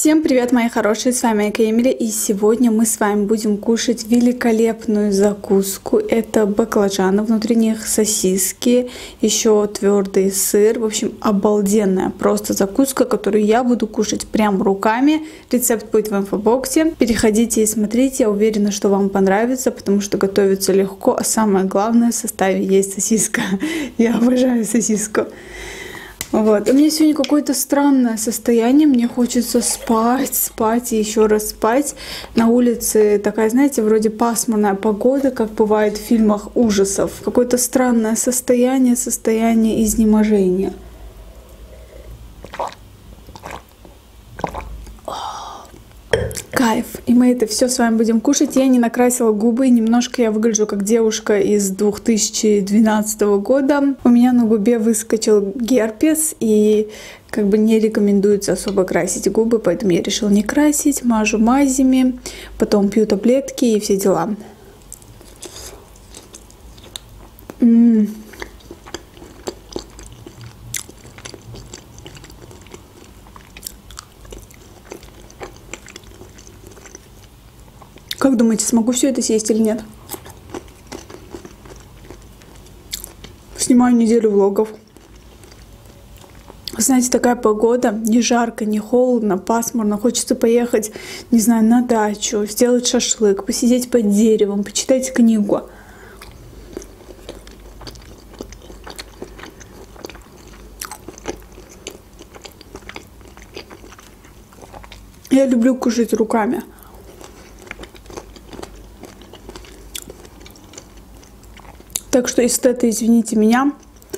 Всем привет, мои хорошие, с вами Айка Эмили, и сегодня мы с вами будем кушать великолепную закуску. Это баклажаны, внутри них сосиски, еще твердый сыр. В общем, обалденная просто закуска, которую я буду кушать прям руками. Рецепт будет в инфобоксе. Переходите и смотрите, я уверена, что вам понравится, потому что готовится легко, а самое главное, в составе есть сосиска. Я обожаю сосиску. Вот. У меня сегодня какое-то странное состояние, мне хочется спать и еще раз спать. На улице такая, знаете, вроде пасмурная погода, как бывает в фильмах ужасов. Какое-то странное состояние изнеможения. Кайф. И мы это все с вами будем кушать. Я не накрасила губы, немножко я выгляжу как девушка из 2012 года. У меня на губе выскочил герпес, и как бы не рекомендуется особо красить губы, поэтому я решила не красить, мажу мазями, потом пью таблетки и все дела. Как думаете, смогу все это съесть или нет? Снимаю неделю влогов. Знаете, такая погода, не жарко, не холодно, пасмурно. Хочется поехать, не знаю, на дачу, сделать шашлык, посидеть под деревом, почитать книгу. Я люблю кушать руками. Так что эстеты, извините меня.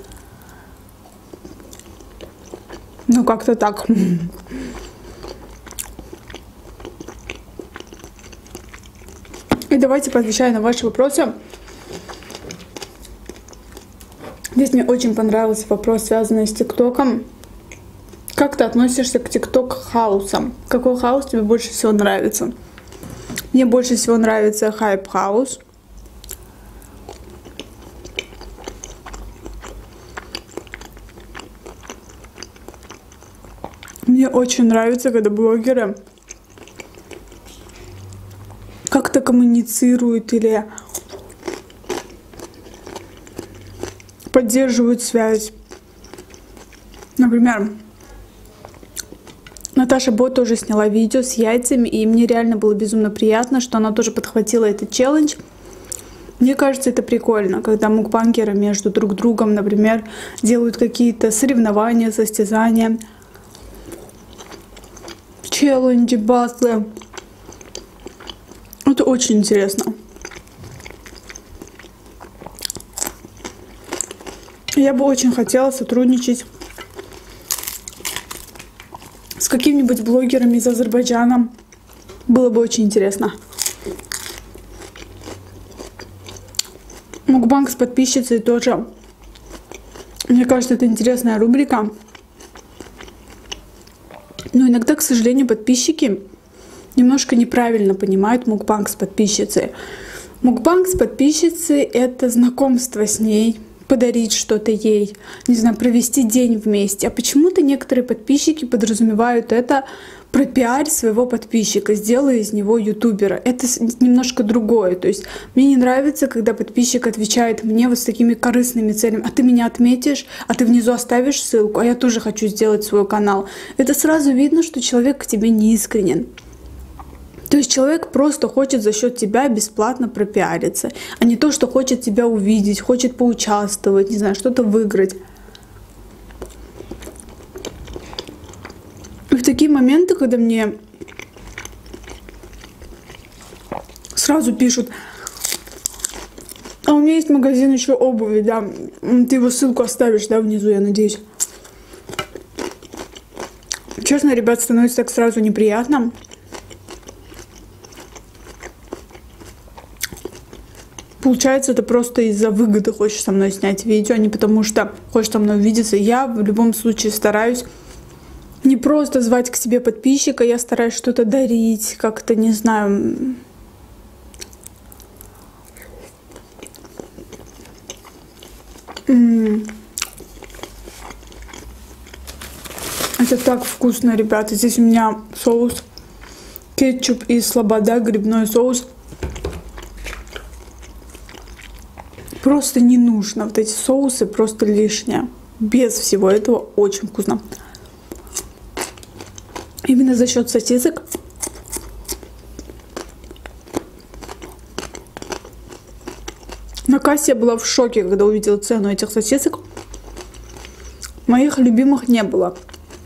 Ну, как-то так. И давайте поотвечаю на ваши вопросы. Здесь мне очень понравился вопрос, связанный с ТикТоком. Как ты относишься к ТикТок-хаусам? Какой хаус тебе больше всего нравится? Мне больше всего нравится хайп-хаус. Мне очень нравится, когда блогеры как-то коммуницируют или поддерживают связь. Например, Наташа Бот тоже сняла видео с яйцами, и мне реально было безумно приятно, что она тоже подхватила этот челлендж. Мне кажется, это прикольно, когда мукбангеры между друг другом, например, делают какие-то соревнования, состязания, челленджи, батлы. Это очень интересно. Я бы очень хотела сотрудничать с какими-нибудь блогерами из Азербайджана. Было бы очень интересно. Мукбанг с подписчицей тоже. Мне кажется, это интересная рубрика. Но иногда, к сожалению, подписчики немножко неправильно понимают мукбанг с подписчицей. Мукбанг с подписчицей — это знакомство с ней, подарить что-то ей, не знаю, провести день вместе. А почему-то некоторые подписчики подразумевают это пропиарить своего подписчика, сделай из него ютубера. Это немножко другое. То есть мне не нравится, когда подписчик отвечает мне вот с такими корыстными целями: а ты меня отметишь, а ты внизу оставишь ссылку, а я тоже хочу сделать свой канал. Это сразу видно, что человек к тебе не искренен. То есть человек просто хочет за счет тебя бесплатно пропиариться, а не то, что хочет тебя увидеть, хочет поучаствовать, не знаю, что-то выиграть. И в такие моменты, когда мне сразу пишут: а у меня есть магазин еще обуви, да, ты его ссылку оставишь, да, внизу, я надеюсь. Честно, ребят, становится так сразу неприятно. Получается, это просто из-за выгоды хочешь со мной снять видео, а не потому что хочешь со мной увидеться. Я в любом случае стараюсь не просто звать к себе подписчика, я стараюсь что-то дарить, как-то, не знаю. Это так вкусно, ребята. Здесь у меня соус, кетчуп и слобода, грибной соус. Просто не нужно. Вот эти соусы просто лишние. Без всего этого очень вкусно. Именно за счет сосисок. На кассе я была в шоке, когда увидела цену этих сосисок. Моих любимых не было.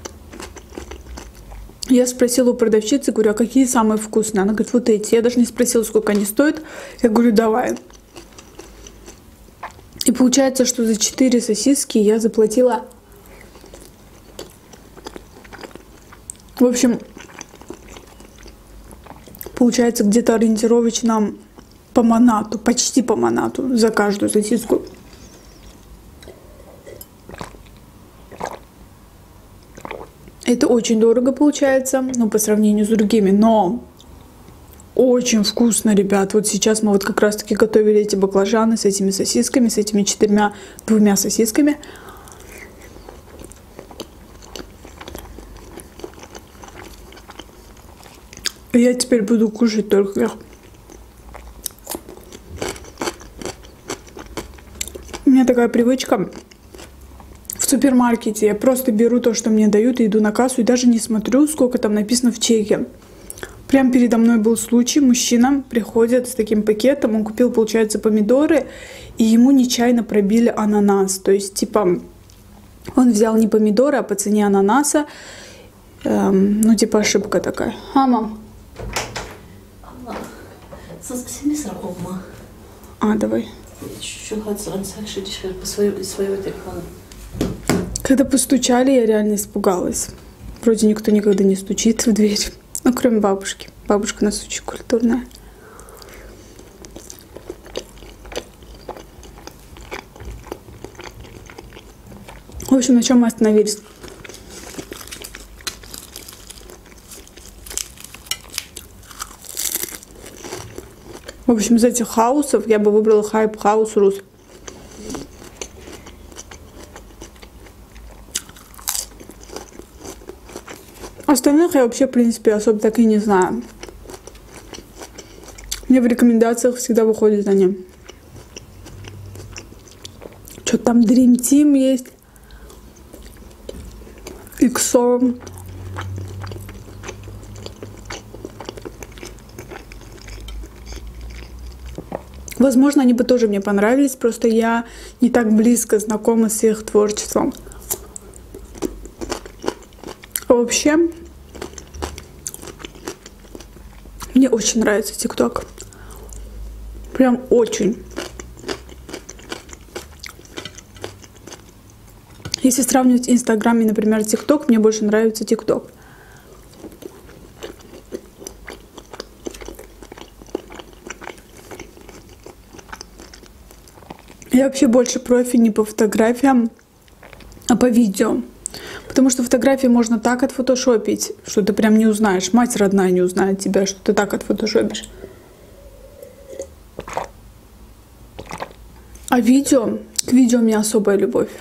Я спросила у продавщицы, говорю, а какие самые вкусные? Она говорит, вот эти. Я даже не спросила, сколько они стоят. Я говорю, давай. И получается, что за 4 сосиски я заплатила... В общем, получается где-то ориентировочно по манату, почти по манату за каждую сосиску. Это очень дорого получается, ну, по сравнению с другими, но очень вкусно, ребят. Вот сейчас мы вот как раз-таки готовили эти баклажаны с этими сосисками, с этими 2 сосисками. Я теперь буду кушать только их. У меня такая привычка. В супермаркете я просто беру то, что мне дают, и иду на кассу, и даже не смотрю, сколько там написано в чеке. Прям передо мной был случай, мужчина приходит с таким пакетом, он купил, получается, помидоры, и ему нечаянно пробили ананас. То есть, типа, он взял не помидоры, а по цене ананаса. Ну, типа, ошибка такая. А, мам? А, давай. Когда постучали, я реально испугалась. Вроде никто никогда не стучит в дверь. Ну, кроме бабушки. Бабушка у нас очень культурная. В общем, на чем мы остановились? В общем, из этих хаусов я бы выбрала Hype House Rus. Остальных я вообще, в принципе, особо так и не знаю. Мне в рекомендациях всегда выходит они. Что-то там Dream Team есть. XO. Возможно, они бы тоже мне понравились, просто я не так близко знакома с их творчеством. Вообще, мне очень нравится ТикТок. Прям очень. Если сравнивать Инстаграм и, например, ТикТок, мне больше нравится ТикТок. Я вообще больше профи не по фотографиям, а по видео. Потому что фотографии можно так отфотошопить, что ты прям не узнаешь. Мать родная не узнает тебя, что ты так отфотошопишь. А видео? К видео у меня особая любовь.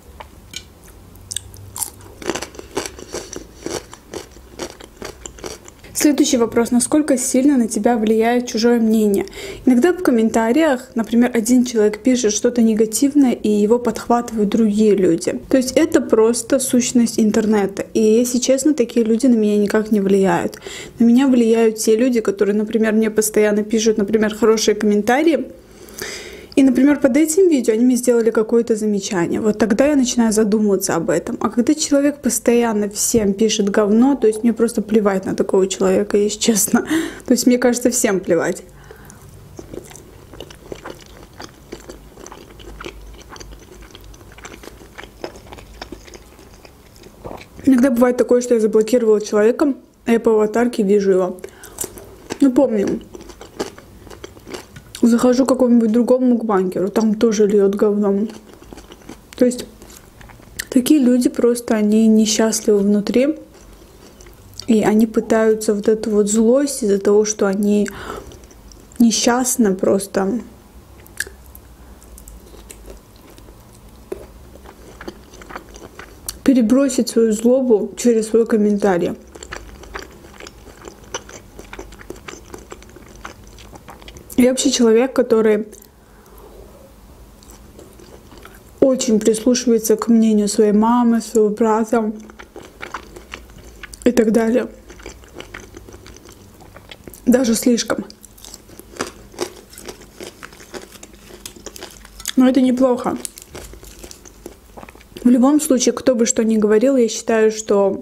Следующий вопрос. Насколько сильно на тебя влияет чужое мнение? Иногда в комментариях, например, один человек пишет что-то негативное, и его подхватывают другие люди. То есть это просто сущность интернета. И, если честно, такие люди на меня никак не влияют. На меня влияют те люди, которые, например, мне постоянно пишут, например, хорошие комментарии. И, например, под этим видео они мне сделали какое-то замечание. Вот тогда я начинаю задумываться об этом. А когда человек постоянно всем пишет говно, то есть мне просто плевать на такого человека, если честно. То есть мне кажется, всем плевать. Иногда бывает такое, что я заблокировала человека, а я по аватарке вижу его. Ну, помню. Захожу к какому-нибудь другому мукбангеру, там тоже льет говном. То есть такие люди просто, они несчастливы внутри. И они пытаются вот эту вот злость из-за того, что они несчастны просто перебросить свою злобу через свой комментарий. Я вообще человек, который очень прислушивается к мнению своей мамы, своего брата и так далее. Даже слишком. Но это неплохо. В любом случае, кто бы что ни говорил, я считаю, что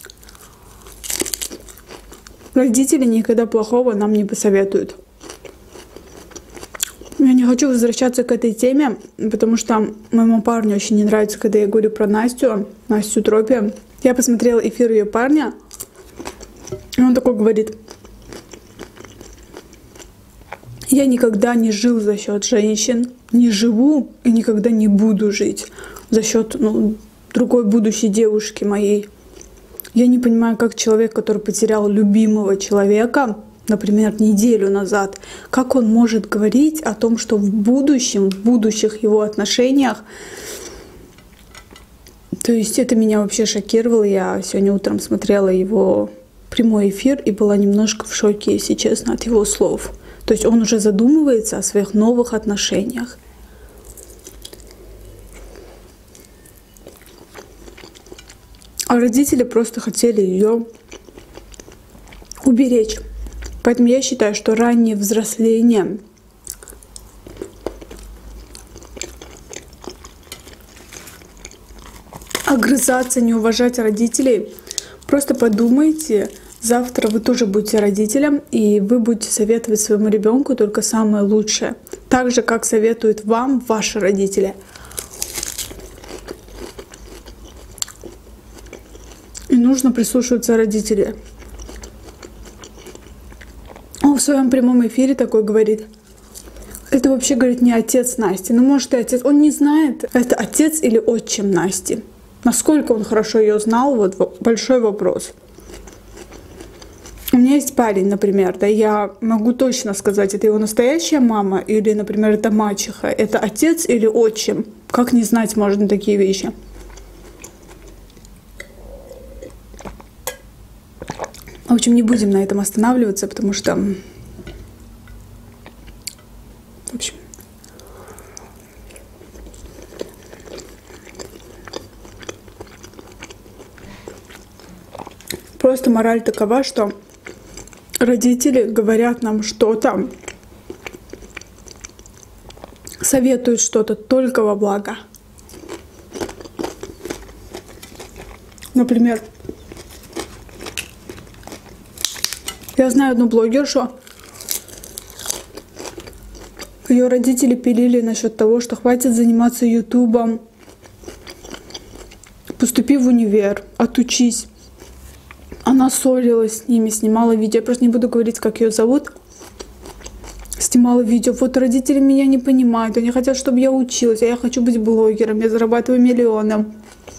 родители никогда плохого нам не посоветуют. Я не хочу возвращаться к этой теме, потому что моему парню очень не нравится, когда я говорю про Настю Тропи. Я посмотрела эфир ее парня, и он такой говорит: я никогда не жил за счет женщин, не живу и никогда не буду жить за счет другой будущей девушки моей. Я не понимаю, как человек, который потерял любимого человека, например, неделю назад, как он может говорить о том, что в будущем, в будущих его отношениях. То есть это меня вообще шокировало. Я сегодня утром смотрела его прямой эфир и была немножко в шоке, если честно, от его слов. То есть он уже задумывается о своих новых отношениях. А родители просто хотели ее уберечь. Поэтому я считаю, что раннее взросление огрызаться, не уважать родителей. Просто подумайте, завтра вы тоже будете родителем, и вы будете советовать своему ребенку только самое лучшее. Так же, как советуют вам ваши родители. И нужно прислушиваться родителям. Он в своем прямом эфире такой говорит: это вообще, говорит, не отец Насти. Ну, может, и отец. Он не знает, это отец или отчим Насти. Насколько он хорошо ее знал, вот большой вопрос. У меня есть парень, например, да, я могу точно сказать, это его настоящая мама или, например, это мачеха, это отец или отчим. Как не знать можно такие вещи? В общем, не будем на этом останавливаться, потому что, в общем, просто мораль такова, что родители говорят нам что-то, советуют что-то только во благо. Например, я знаю одну блогершу, ее родители пилили насчет того, что хватит заниматься ютубом, поступи в универ, отучись. Она ссорилась с ними, снимала видео. Я просто не буду говорить, как ее зовут. Снимала видео. Вот родители меня не понимают, они хотят, чтобы я училась, а я хочу быть блогером, я зарабатываю миллионы.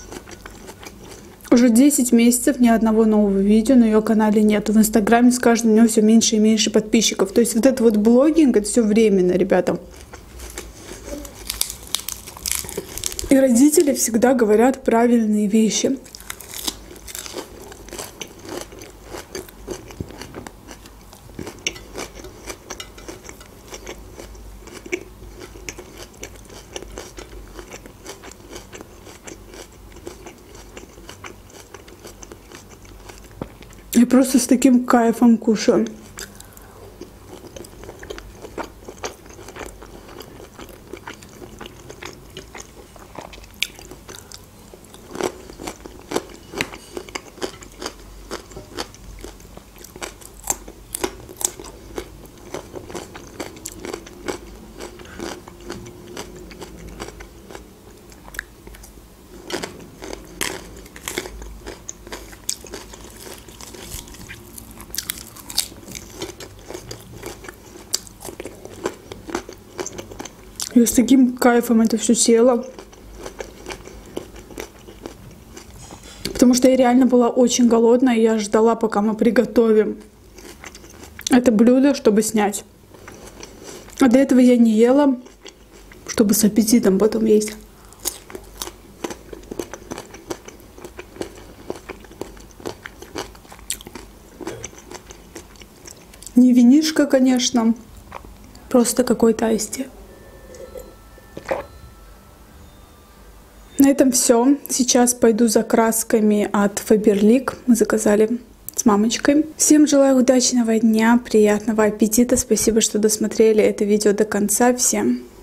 Уже 10 месяцев ни одного нового видео на ее канале нету. В инстаграме с каждым днем все меньше и меньше подписчиков. То есть вот это вот блогинг, это все временно, ребята. И родители всегда говорят правильные вещи. Я просто с таким кайфом кушаю. Я с таким кайфом это все съела. Потому что я реально была очень голодная, и я ждала, пока мы приготовим это блюдо, чтобы снять. А до этого я не ела, чтобы с аппетитом потом есть. Не винишко, конечно, просто какой-то айсти. На этом все. Сейчас пойду за красками от Faberlic. Мы заказали с мамочкой. Всем желаю удачного дня, приятного аппетита. Спасибо, что досмотрели это видео до конца. Всем